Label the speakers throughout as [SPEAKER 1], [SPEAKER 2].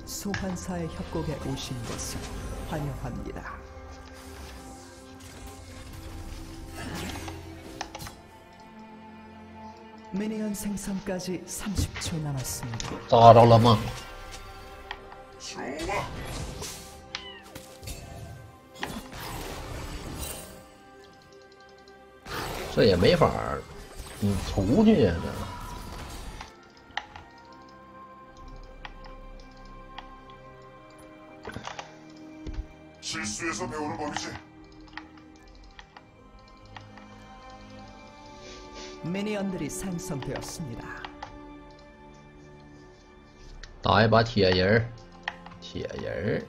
[SPEAKER 1] 소환사의 협곡에 오신 것을 환영합니다. 미니언 생성까지 30초 남았습니다.
[SPEAKER 2] 炸着了吗？这也没法儿，你出去呀这。
[SPEAKER 3] 실수에서 배우는 법이지.
[SPEAKER 1] 미니언들이 생성되었습니다.
[SPEAKER 2] 打一把铁人儿，铁人儿。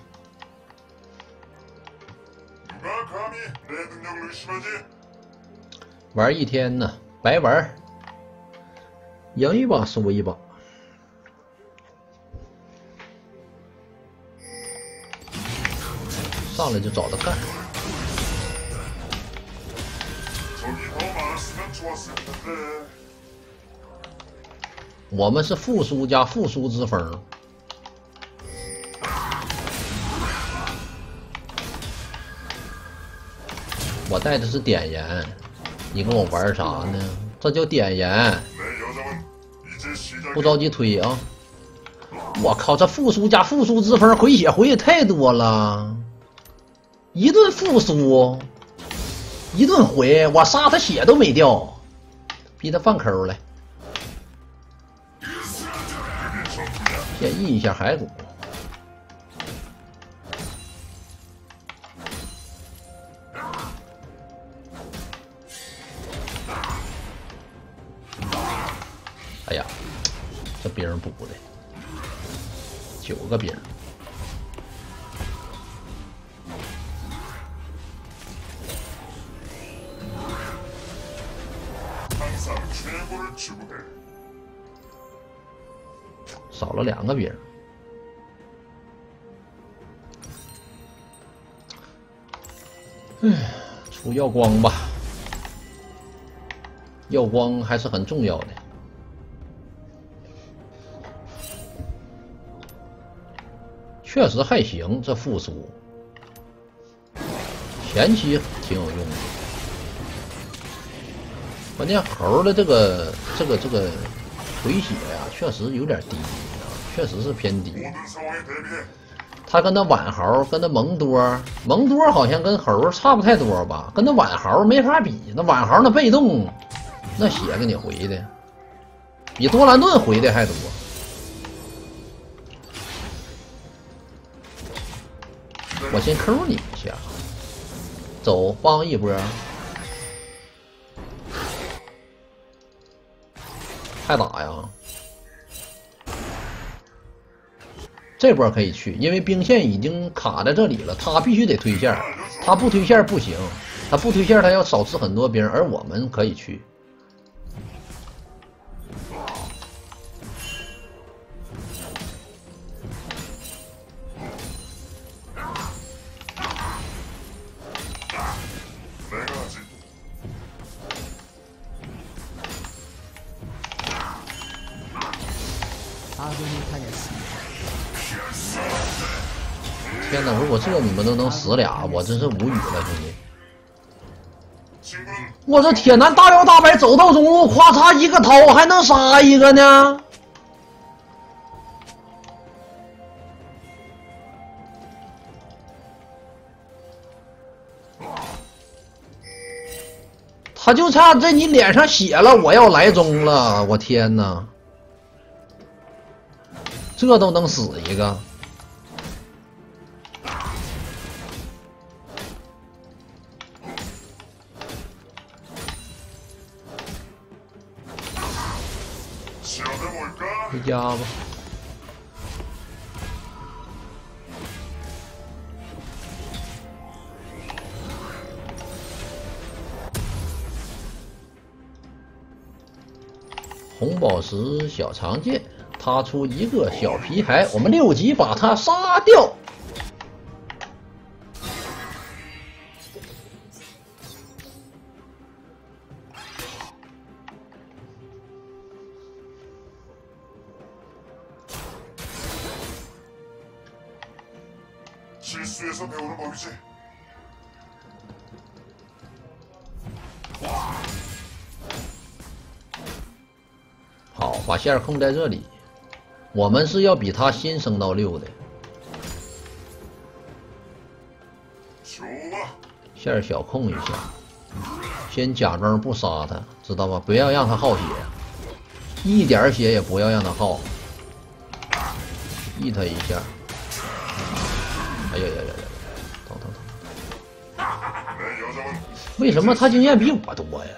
[SPEAKER 3] 누가 감히 내 능력을 의심하지?
[SPEAKER 2] 玩一天呢，白玩，赢一把输一把。 上来就找他干。我们是复苏加复苏之风。我带的是点燃，你跟我玩啥呢？这叫点燃，不着急推啊！我靠，这复苏加复苏之风回血回也太多了。 一顿复苏，一顿回，我杀他血都没掉，逼他放抠来，先 E 一下骸骨。哎呀，这兵补的9个兵。 少了2个兵，出耀光吧，耀光还是很重要的。确实还行，这复苏前期挺有用的。 关键猴的这个回血呀，确实有点低，确实是偏低。他跟那晚猴，跟那蒙多好像跟猴差不太多吧，跟那晚猴没法比。那晚猴那被动，那血给你回的，比多兰顿回的还多。我先抠你一下，走，帮一波。 还打呀？这波可以去，因为兵线已经卡在这里了，他必须得推线，他不推线不行，他不推线他要少吃很多兵，而我们可以去。天哪！如果这你们都能死俩，我真是无语了，兄弟！我这铁男大摇大摆走到中路，咵嚓一个掏，还能杀一个呢？他就差这你脸上血了，我要来中了！我天哪！这都能死一个！ 回家吧。红宝石小长剑，他出一个小皮孩，我们6级把他杀掉。
[SPEAKER 3] 실수에서 배우는 법이지.
[SPEAKER 2] 好，把线儿控在这里。我们是要比他先升到6的。
[SPEAKER 3] 좋아.
[SPEAKER 2] 线儿小控一下，先假装不杀他，知道吧？不要让他耗血，一点血也不要让他耗。E他一下，哎呀呀呀呀！疼疼疼！
[SPEAKER 3] 내 여정은
[SPEAKER 2] 为什么他经验比我多呀？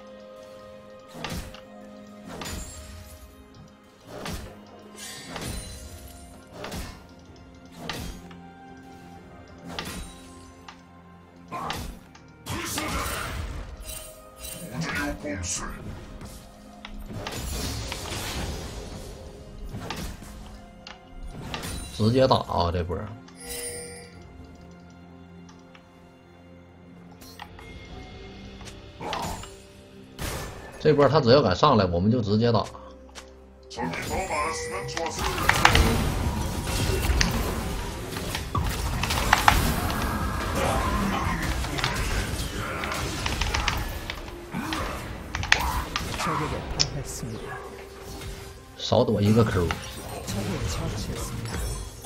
[SPEAKER 3] 우주요 공술.
[SPEAKER 2] 直接打啊！这波，这波他只要敢上来，我们就直接打。
[SPEAKER 3] 적이 더 많았으면 좋았을 텐데.
[SPEAKER 1] 적에게 당했습니다.
[SPEAKER 2] 少躲一个 Q。
[SPEAKER 1] 적을 처치했습니다.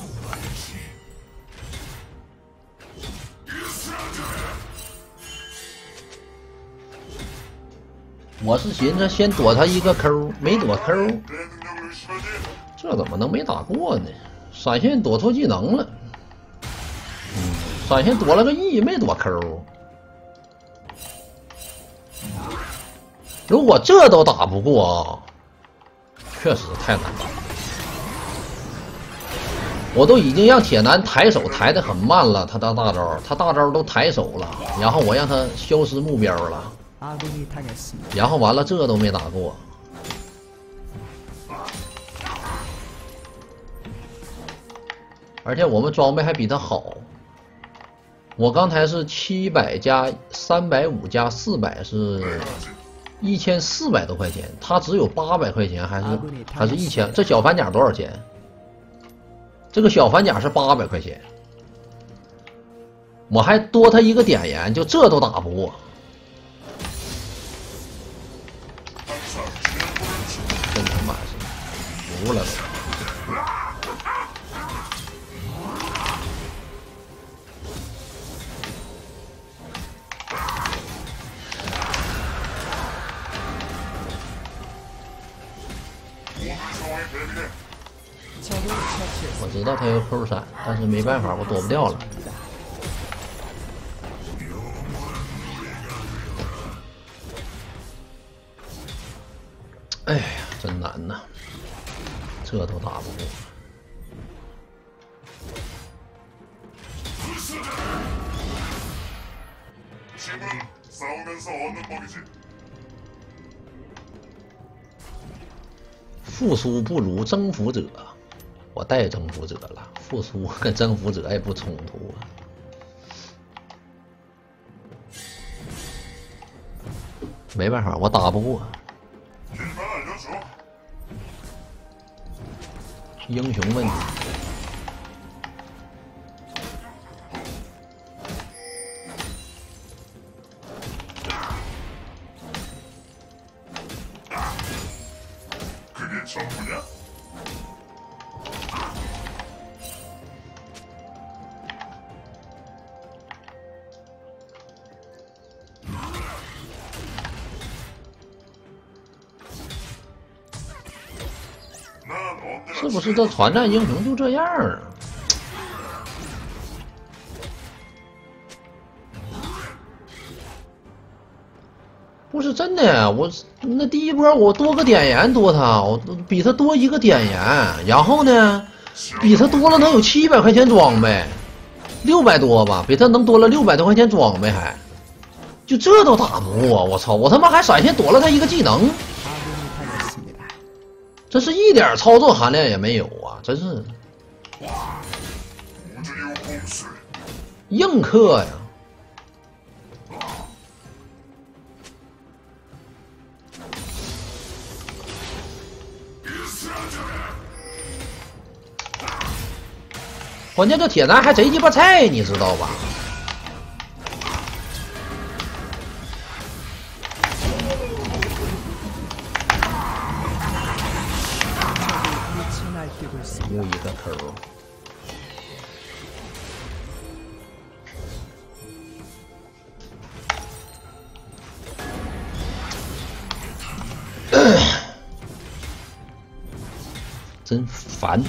[SPEAKER 2] 我是寻思先躲他一个 Q， 没躲 Q，
[SPEAKER 3] 내 능력을 의심하지.
[SPEAKER 2] 这怎么能没打过呢？闪现躲错技能了，闪现躲了个 E， 没躲 Q。如果这都打不过啊，确实太难打。我都已经让铁男抬手抬得很慢了，他的大招，他大招都抬手了，然后我让他消失目标了。
[SPEAKER 1] 아군이 당했습니다.
[SPEAKER 2] 然后完了，这都没打过。而且我们装备还比他好。我刚才是700加350加400是1400多块钱，他只有800块钱，还是1000？这小反甲多少钱？这个小反甲是800块钱，我还多他一个点燃，就这都打不过。 真他妈是服了都！我知道他有扣闪，但是没办法，我躲不掉了。哎呀，真难呐！这都打不过。
[SPEAKER 3] 힘은 싸우면서 얻는 법이지.
[SPEAKER 2] 复苏不如征服者，我带征服者了，复苏跟征服者也不冲突啊。没办法，我打不过。
[SPEAKER 3] 길만 알려줘.
[SPEAKER 2] 英雄问题。
[SPEAKER 3] 그게 전부냐? 난 언제나
[SPEAKER 2] 是不是这团战英雄就这样啊？不是真的呀，我那第一波我多个点燃多他，我比他多一个点燃，然后呢，比他多了能有700块钱装备，600多吧，比他能多了600多块钱装备还，就这都打不过，我操，我他妈还闪现躲了他一个技能。
[SPEAKER 1] 아군이 당했습니다.
[SPEAKER 2] 这是一点操作含量也没有啊！真是
[SPEAKER 3] 우주요 공술.
[SPEAKER 2] 硬氪呀！ 关键这铁男还贼鸡巴菜，你知道吧？又一个抠。真烦！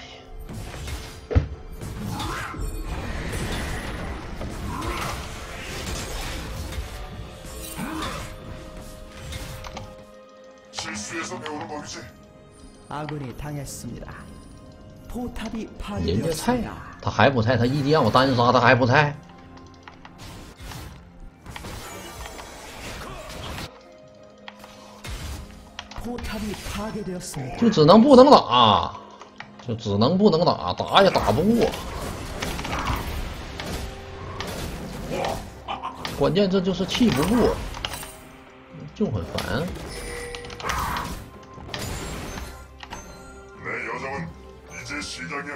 [SPEAKER 1] 아군이 당했습니다. 포탑이
[SPEAKER 2] 人家菜
[SPEAKER 1] 파괴되었습니다.
[SPEAKER 2] 他还不菜，他一敌让我单杀，他还不菜。
[SPEAKER 1] 포탑이 파괴되었습니다.
[SPEAKER 2] 就只能不能打，就只能不能打，打也打不过。关键这就是气不过，就很烦。
[SPEAKER 3] 내 여정은 이제 시작이야.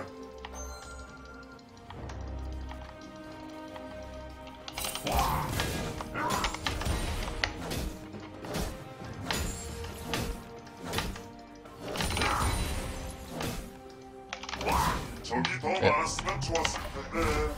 [SPEAKER 3] 저기 더 많았으면 좋았을 텐데.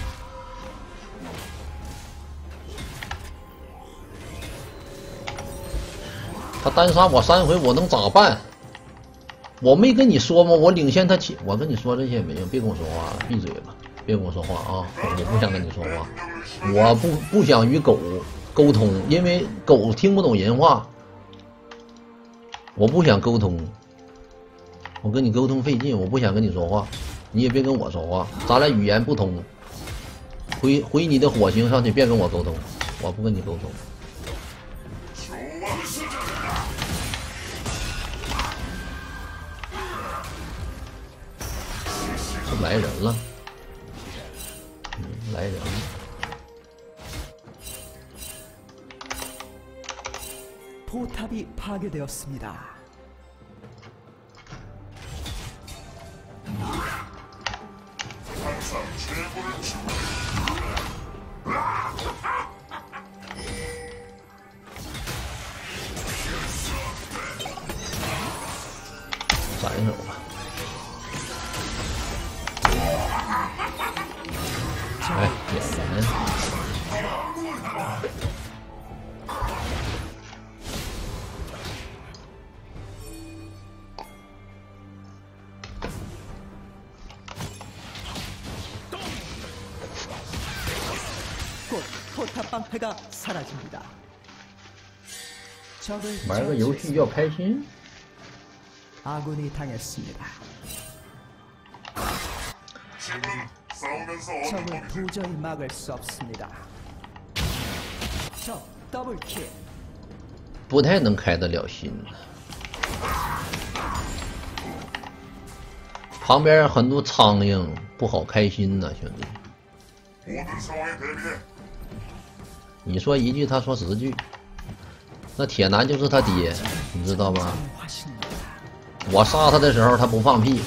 [SPEAKER 2] 他单杀我3回，我能咋办？我没跟你说吗？我领先他起，我跟你说这些没用，别跟我说话，闭嘴吧，别跟我说话啊！我不想跟你说话，我不想与狗沟通，因为狗听不懂人话，我不想沟通，我跟你沟通费劲，我不想跟你说话，你也别跟我说话，咱俩语言不通，回你的火星上去，别跟我沟通，我不跟你沟通。 来人了，来人了。
[SPEAKER 1] 포탑이 파괴되었습니다.
[SPEAKER 3] 항상 최고를 주.
[SPEAKER 2] 闪一手吧。哎，点人。
[SPEAKER 1] 곧 포탑 방패가 사라집니다. 적을
[SPEAKER 2] 玩个游戏要开心。
[SPEAKER 1] 아군이 당했습니다.
[SPEAKER 3] 지금 싸우면서
[SPEAKER 1] 적을
[SPEAKER 3] 얻은
[SPEAKER 1] 도저히 막을 수 없습니다. 적 더블킬.
[SPEAKER 2] 不太能开得了心。旁边很多苍蝇，不好开心呐、兄弟。
[SPEAKER 3] 모든 상황에 대비해.
[SPEAKER 2] 你说一句，他说10句。那铁男就是他爹，你知道吗？
[SPEAKER 1] 화신입니다.
[SPEAKER 2] 我杀他的时候，他不放屁。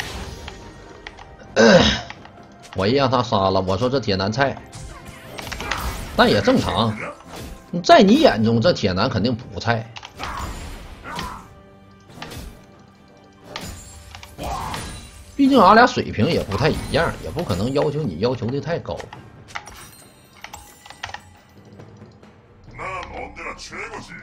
[SPEAKER 2] 我一让他杀了，我说这铁男菜，那也正常。在你眼中，这铁男肯定不菜。毕竟俺俩水平也不太一样，也不可能要求你要求的太高。
[SPEAKER 3] 난 언제나 최고지.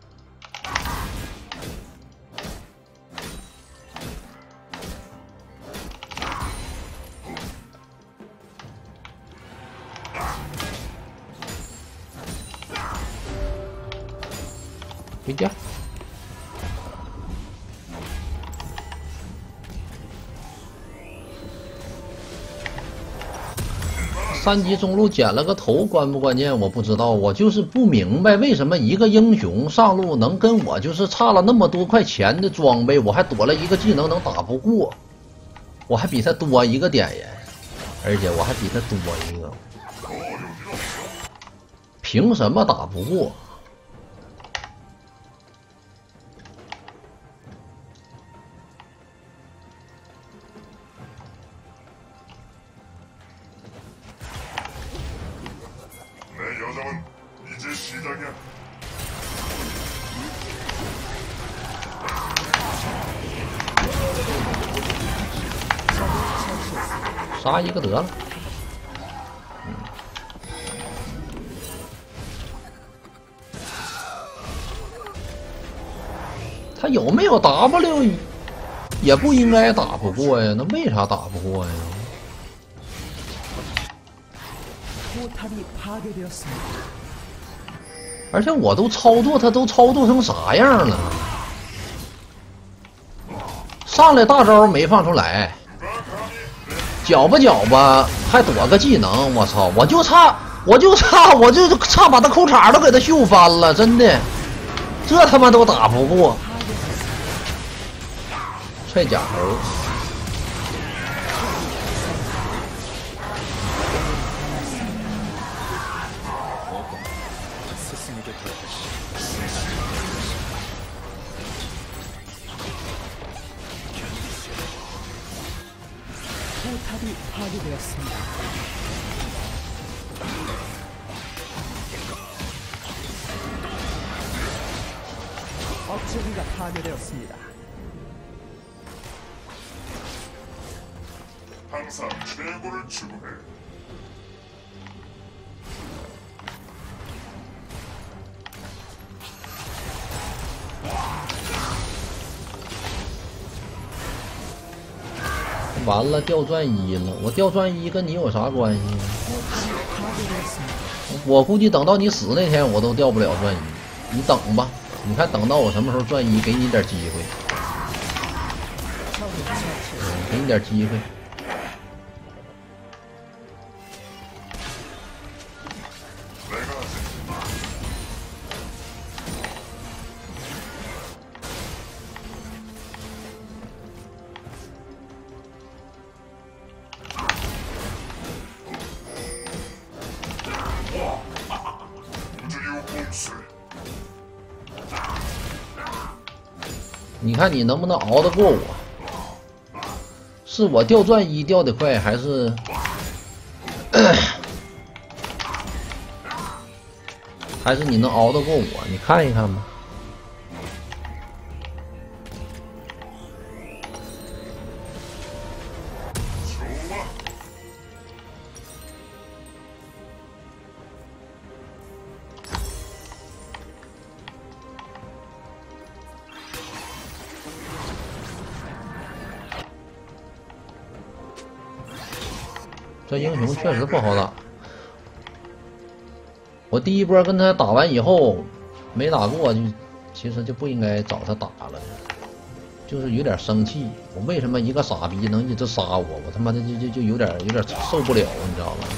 [SPEAKER 2] 回家。3级中路捡了个头，关不关键我不知道，我就是不明白为什么一个英雄上路能跟我就是差了那么多块钱的装备，我还躲了一个技能能打不过，我还比他多一个点人，而且我还比他多一个，凭什么打不过？ 杀一个得了。他有没有 W 也不应该打不过呀？那为啥打不过呀？
[SPEAKER 1] 포탑이 파괴되었습니다.
[SPEAKER 2] 而且我都操作，他都操作成啥样了？上来大招没放出来，搅吧搅吧还躲个技能，我操！我就差把他裤衩都给他秀翻了，真的，这他妈都打不过。踹假头。
[SPEAKER 1] 포탑이 파괴되었습니다. 업체기가 파괴되었습니다.
[SPEAKER 3] 항상 최고를 추구해. ”
[SPEAKER 2] 完了，掉钻1了。我掉钻1跟你有啥关系？我估计等到你死那天，我都掉不了钻1。你等吧，你看等到我什么时候钻1，给你点机会。给你点机会。你看你能不能熬得过我？是我掉钻1掉的快，还是还是你能熬得过我？你看一看吧。这英雄确实不好打。我第一波跟他打完以后没打过，其实就不应该找他打了，就是有点生气。我为什么一个傻逼能一直杀我？我他妈的就有点受不了，你知道吧？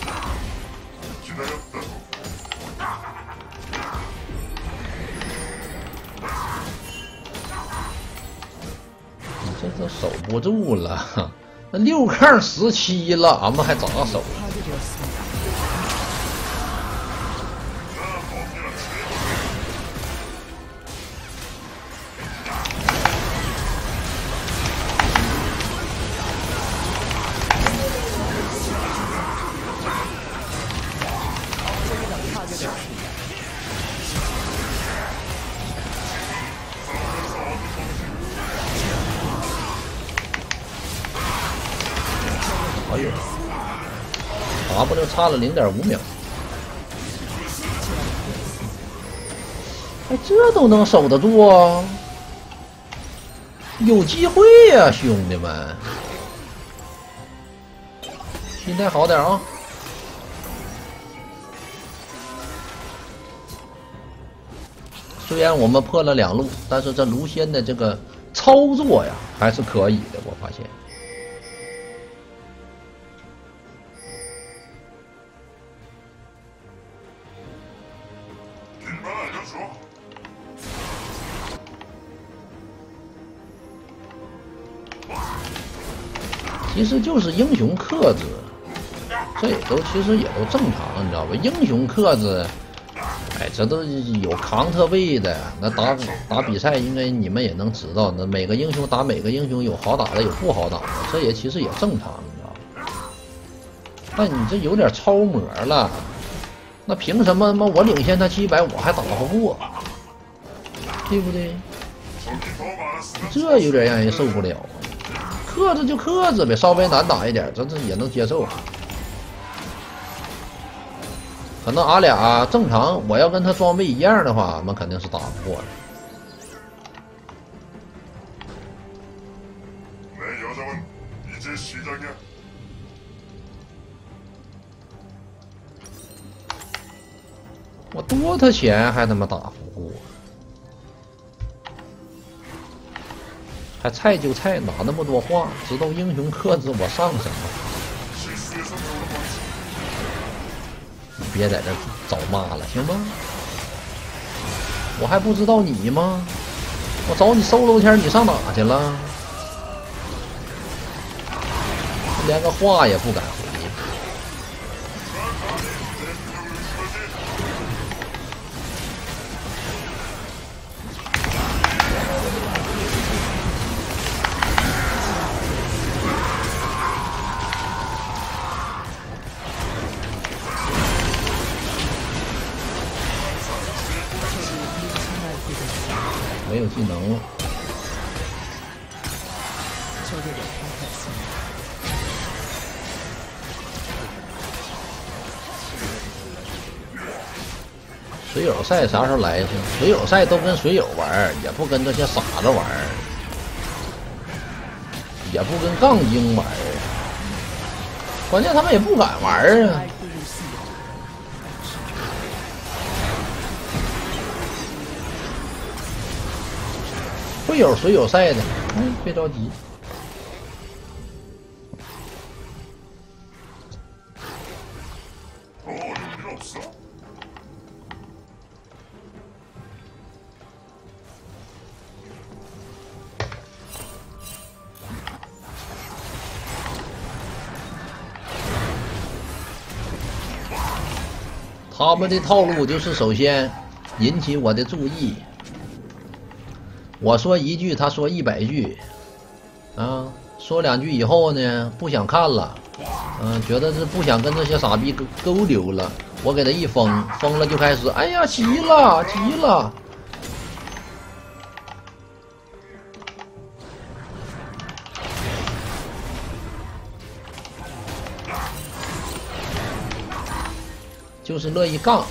[SPEAKER 2] 你这都守不住了。 那6杠17了，俺们还咋守？哎呦 ，W 差了0.5秒，哎，这都能守得住啊！有机会呀，兄弟们！心态好点啊！虽然我们破了2路，但是这卢仙的这个操作呀，还是可以的，我发现。 其实就是英雄克制，这其实也都正常，你知道吧？英雄克制，哎，这都有扛特位的。那打比赛，应该你们也能知道，那每个英雄打每个英雄有好打的，有不好打的，这也其实也正常，你知道吧？但你这有点超模了，那凭什么我领先他700，我还打不过，对不对？这有点让人受不了。 克制就克制呗，稍微难打一点，这也能接受。可能俺俩正常，我要跟他装备一样的话，俺们肯定是打不过的。
[SPEAKER 3] 내 여정은 이제 시작이야.
[SPEAKER 2] 我多他钱还他妈打不过，还菜就菜，哪那么多话？知道英雄克制我上什么？
[SPEAKER 3] 실수에서 배우는 법이지.
[SPEAKER 2] 你别在这找骂了，行吗？我还不知道你吗？我找你solo天，你上哪去了？连个话也不敢回。 没有技能了，
[SPEAKER 1] 적에게 당했습니다.
[SPEAKER 2] 水友赛啥时候来一次？水友赛都跟水友玩，也不跟这些傻子玩，也不跟杠精玩，关键他们也不敢玩啊。
[SPEAKER 1] 날뛰고 있습니다.
[SPEAKER 2] 会有水友赛的，别着急。
[SPEAKER 3] 더 어려울 일 없어.
[SPEAKER 2] 아, 他们的套路就是首先引起我的注意，我说一句，他说100句，啊，说2句以后呢，不想看了，觉得是不想跟这些傻逼沟流了，我给他一封，封了就开始，哎呀，急了，急了。 就是乐意杠。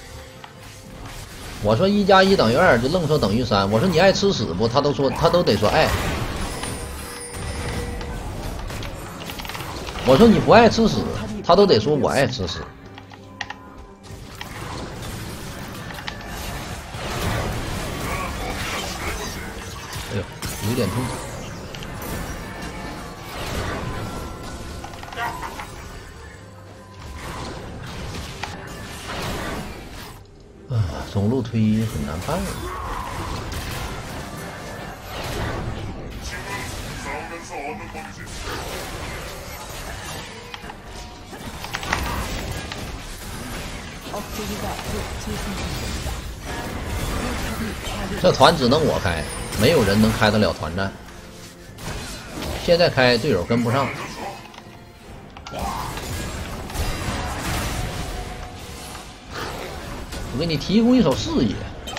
[SPEAKER 2] 我说1加1等于2，就愣说等于3。我说你爱吃屎不？他都得说爱。我说你不爱吃屎，他都得说我爱吃屎。哎呦，有点痛。 中路推很难办。
[SPEAKER 3] 싸우면서 얻는 법이지.
[SPEAKER 1] 억제기가 곧 재생됩니다.
[SPEAKER 2] 这团只能我开，没有人能开得了团战。现在开队友跟不上。我给你提供一手视野。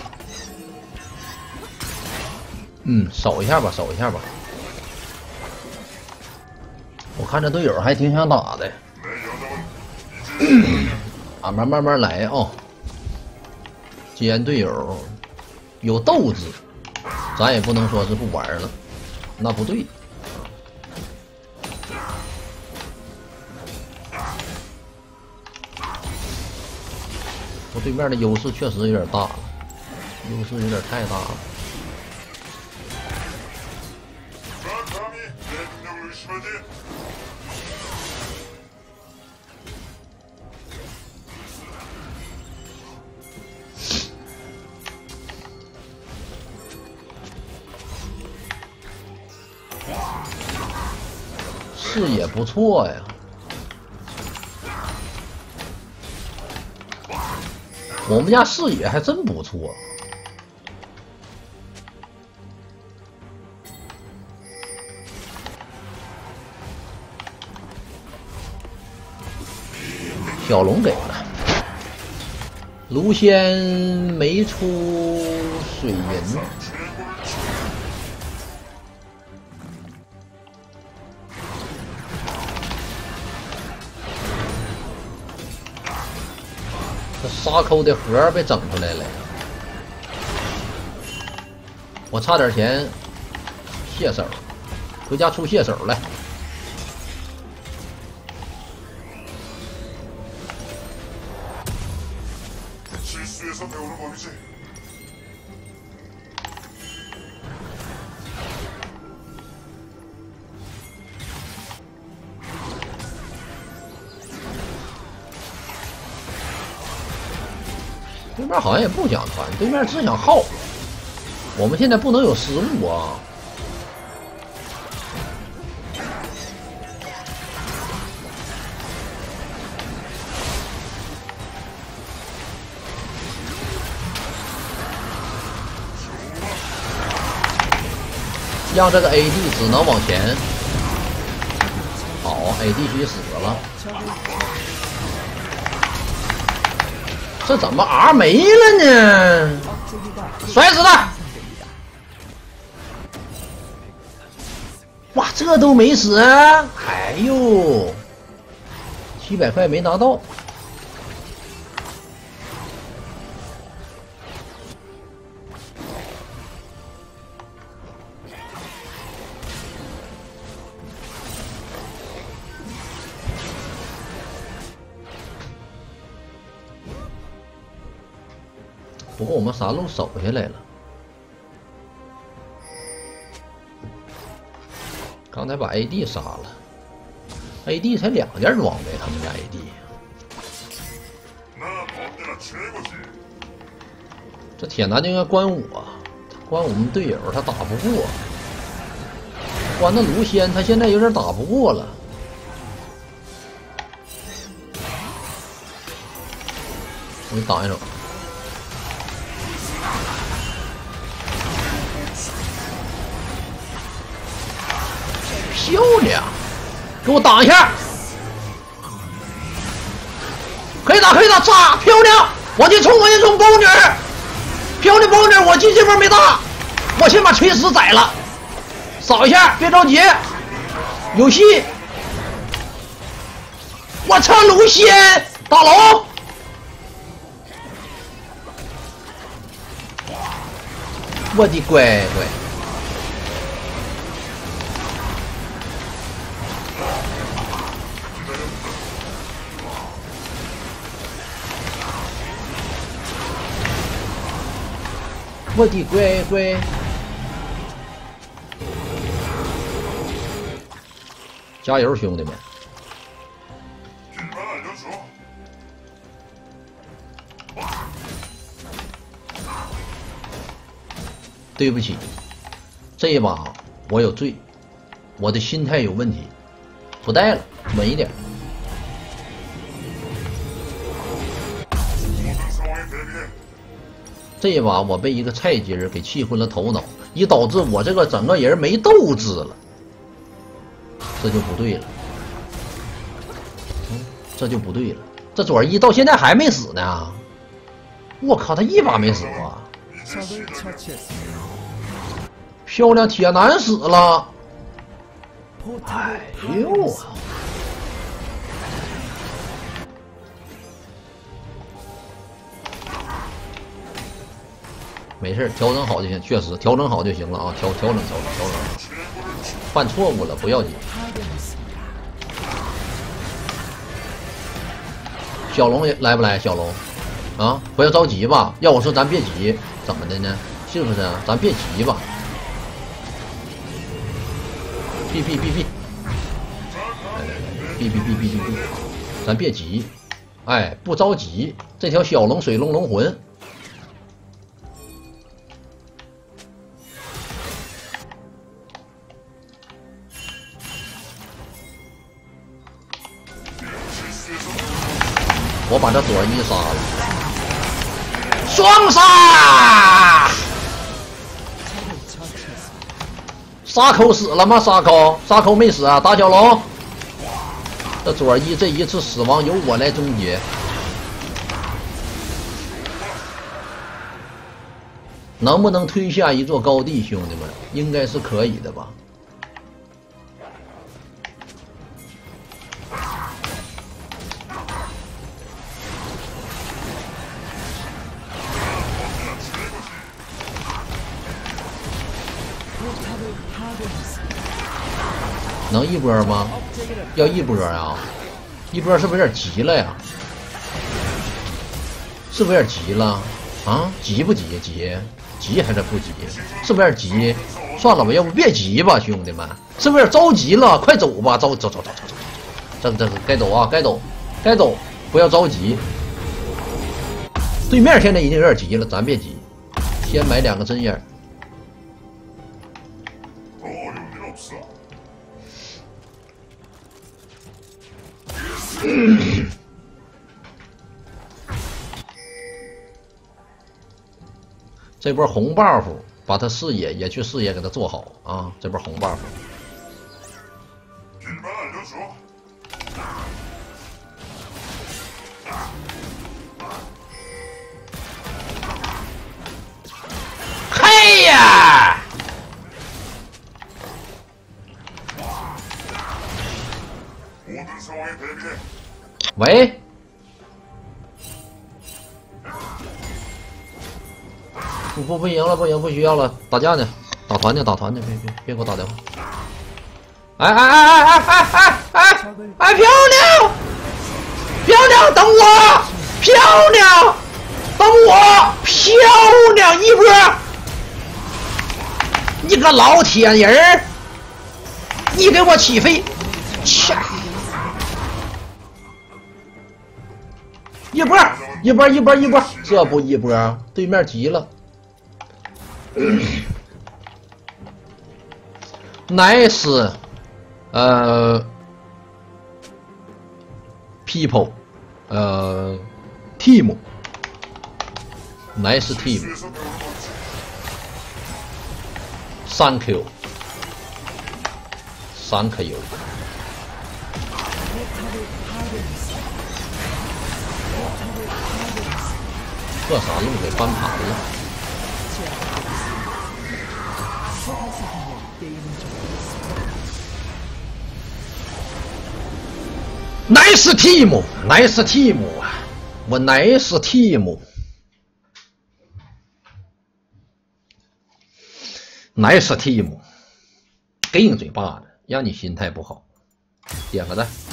[SPEAKER 2] 守一下吧，守一下吧。我看这队友还挺想打的。
[SPEAKER 3] 내 여정은 이제
[SPEAKER 2] 俺们慢慢来啊、既然队友有斗志，咱也不能说是不玩了，那不对。我对面的优势确实有点大了，优势有点太大了。
[SPEAKER 3] 누가 감히 내 능력을 의심하지?
[SPEAKER 2] 视野不错呀。我们家视野还真不错。小龙给了，卢仙没出水银。 这沙扣的盒被整出来了，我差点钱卸手，回家出卸手来。
[SPEAKER 3] 실수에서 배우는 법이지.
[SPEAKER 2] 对面好像也不想团，对面只想耗。我们现在不能有失误啊！让这个 AD 只能往前。好 ，AD 去死了。这怎么 R 没了呢？摔死他！哇，这都没死！哎呦，700块没拿到。不过我们3路守下来了。刚才把 AD 杀了 ，AD 才2件装备，他们家 AD。这铁男就应该关我，关我们队友，他打不过。关那卢仙，他现在有点打不过了。我给你挡一手。漂亮，给我挡一下，可以打，可以打，炸，漂亮！往前冲，往前冲，包女，漂亮，包女，我进这波没打，我先把锤石宰了，扫一下，别着急，有戏！我操，卢仙大龙！我的乖乖！我的乖乖！加油，兄弟们！对不起，这一把我有罪，我的心态有问题，不带了，稳一点。这一把我被一个菜鸡儿给气昏了头脑，以导致我这个整个人没斗志了，这就不对了，这就不对了。这左一到现在还没死呢，我靠，他一把没死啊！漂亮，铁男死了！哎呦啊！没事，调整好就行，确实调整好就行了啊！调整，犯错误了不要紧。小龙来不来？小龙，啊，不要着急吧。要我说，咱别急，怎么的呢？是不是？咱别急吧。避，咱别急，哎，不着急。这条小龙水龙魂。我把这左一杀了，双杀！沙口死了吗？沙口没死啊！打小龙，这左一这一次死亡由我来终结。能不能推下一座高地，兄弟们？应该是可以的吧？ 能一波吗？要一波啊！一波是不是有点急了呀？是不是有点急了？啊，急不急？急还是不急？是不是有点急？算了吧，要不别急吧，兄弟们，是不是有点着急了？快走吧，走，这该走啊，该走，不要着急。对面现在已经有点急了，咱别急，先买2个针眼。这波红 buff 把他视野也去视野给他做好啊！这波红 buff。嘿呀！喂？不赢了，不赢，不需要了，打架呢，打团呢，别给我打电话。哎，漂亮，等我，漂亮，等我，漂亮一波！你个老铁人儿，你给我起飞，切！一波，这不一波，对面急了。nice， people， team， nice team。Thank you。这啥路给翻盘了 ？Nice team， 我 nice team， 给你嘴巴子，让你心态不好，点个赞。